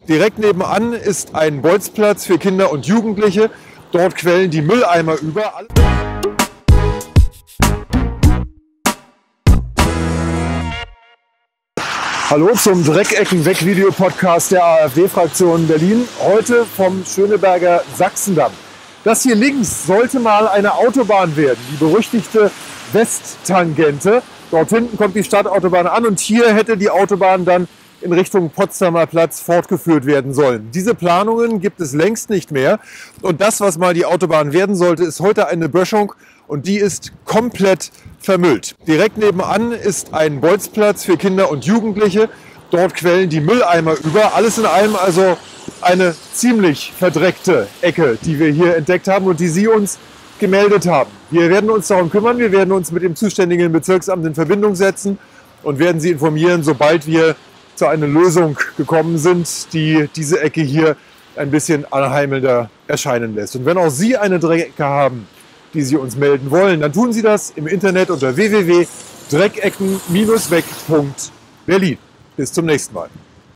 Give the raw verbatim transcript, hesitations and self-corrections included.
Direkt nebenan ist ein Bolzplatz für Kinder und Jugendliche. Dort quellen die Mülleimer über. Hallo zum Dreckecken-Weg-Video-Podcast der AfD-Fraktion Berlin. Heute vom Schöneberger Sachsendamm. Das hier links sollte mal eine Autobahn werden, die berüchtigte Westtangente. Dort hinten kommt die Stadtautobahn an und hier hätte die Autobahn dann in Richtung Potsdamer Platz fortgeführt werden sollen. Diese Planungen gibt es längst nicht mehr. Und das, was mal die Autobahn werden sollte, ist heute eine Böschung und die ist komplett vermüllt. Direkt nebenan ist ein Bolzplatz für Kinder und Jugendliche. Dort quellen die Mülleimer über. Alles in allem also eine ziemlich verdreckte Ecke, die wir hier entdeckt haben und die Sie uns gemeldet haben. Wir werden uns darum kümmern. Wir werden uns mit dem zuständigen Bezirksamt in Verbindung setzen und werden Sie informieren, sobald wir zu einer Lösung gekommen sind, die diese Ecke hier ein bisschen anheimelnder erscheinen lässt. Und wenn auch Sie eine Dreckecke haben, die Sie uns melden wollen, dann tun Sie das im Internet unter w w w punkt dreckecken Bindestrich weg punkt berlin. Bis zum nächsten Mal.